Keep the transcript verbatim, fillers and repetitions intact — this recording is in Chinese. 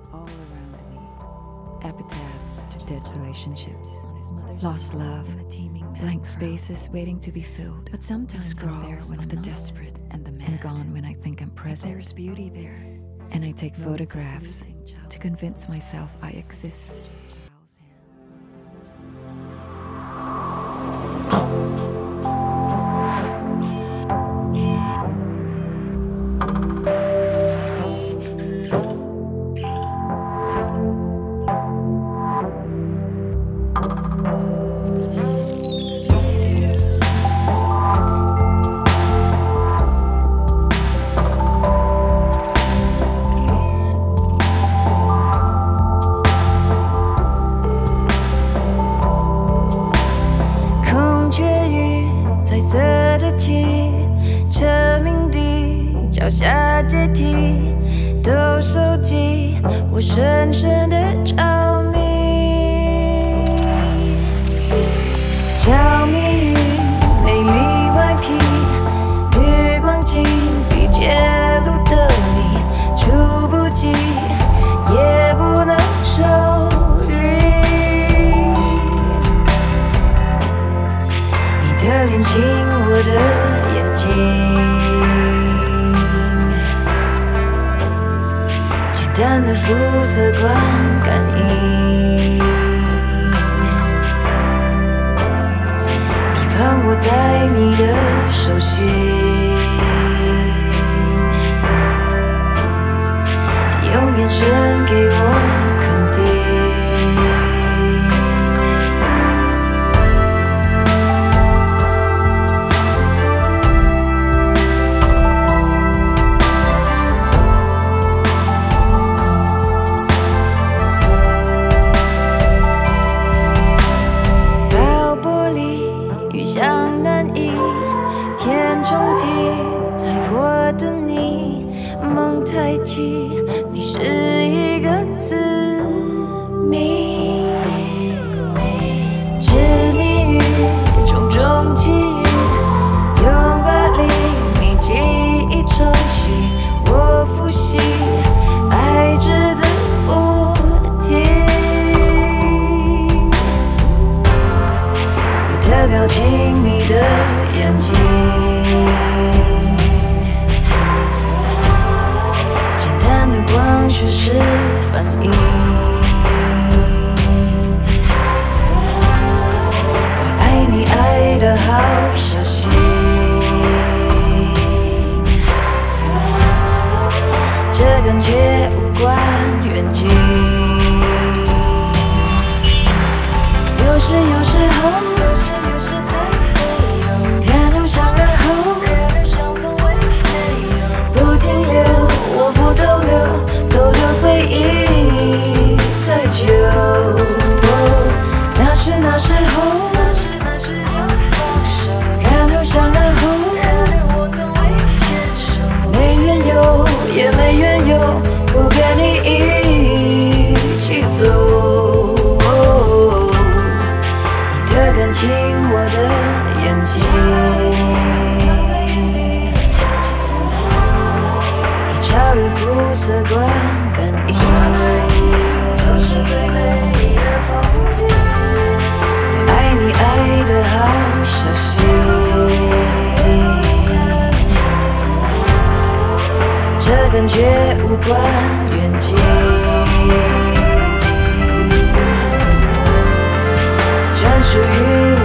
all around me. Epitaphs to dead relationships, lost love, blank spaces waiting to be filled. But sometimes I'm there when I'm the desperate and the mad, and gone when I think I'm present. There's beauty there, and I take photographs to convince myself I exist. 成名地脚下阶梯都收集，我深深的着迷。着迷于美丽外皮，余光镜底揭露的你，触不及也不能抽离。你的脸亲我的眼睛，简单的肤色光感应，你捧我在你的手心，用眼神给我肯定。想难移，天中地踩过的你，梦太急，你是一个字谜，执迷于种种际遇，用把厘米记忆冲洗，我复习爱值得不停。我的表情，你的眼睛，简单的光却是反应。我爱你爱得好小心，这感觉无关远近。有时有时候。那是那时候，然后想然后，没缘由也没缘由，不跟你一起走。你的感情，我的眼睛，你超越肤色光感应。就是最美丽的风景，我爱你爱得好小心，这感觉无关远近，专属于